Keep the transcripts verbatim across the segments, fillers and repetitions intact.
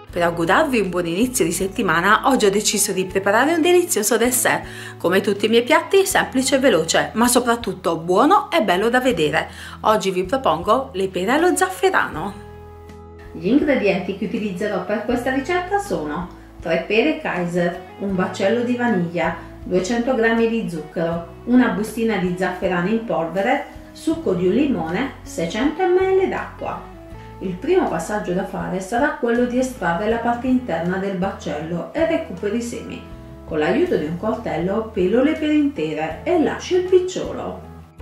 Per augurarvi un buon inizio di settimana, oggi ho deciso di preparare un delizioso dessert. Come tutti i miei piatti, semplice e veloce, ma soprattutto buono e bello da vedere. Oggi vi propongo le pere allo zafferano. Gli ingredienti che utilizzerò per questa ricetta sono tre pere Kaiser, un baccello di vaniglia, duecento grammi di zucchero, una bustina di zafferano in polvere, succo di un limone, seicento millilitri d'acqua. Il primo passaggio da fare sarà quello di estrarre la parte interna del baccello e recupero i semi. Con l'aiuto di un coltello pelo le pere intere e lascio il picciolo.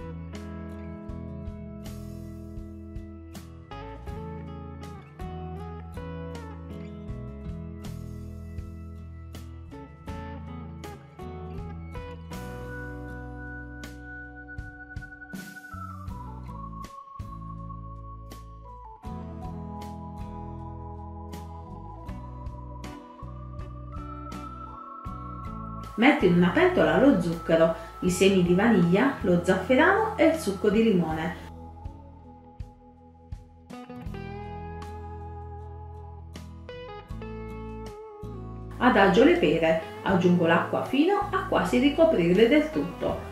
Metto in una pentola lo zucchero, i semi di vaniglia, lo zafferano e il succo di limone. Adagio le pere, aggiungo l'acqua fino a quasi ricoprirle del tutto.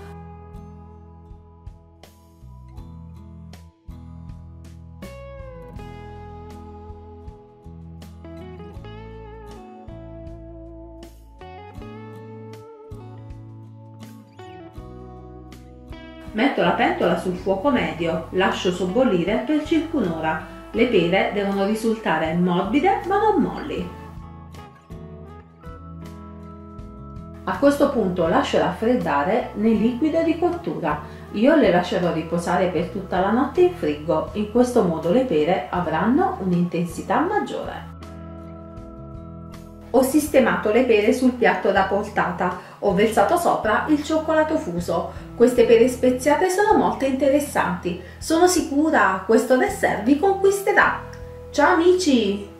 Metto la pentola sul fuoco medio, lascio sobbollire per circa un'ora. Le pere devono risultare morbide ma non molli. A questo punto lascio raffreddare nel liquido di cottura. Io le lascerò riposare per tutta la notte in frigo, in questo modo le pere avranno un'intensità maggiore. Ho sistemato le pere sul piatto da portata, ho versato sopra il cioccolato fuso. Queste pere speziate sono molto interessanti, sono sicura questo dessert vi conquisterà. Ciao amici!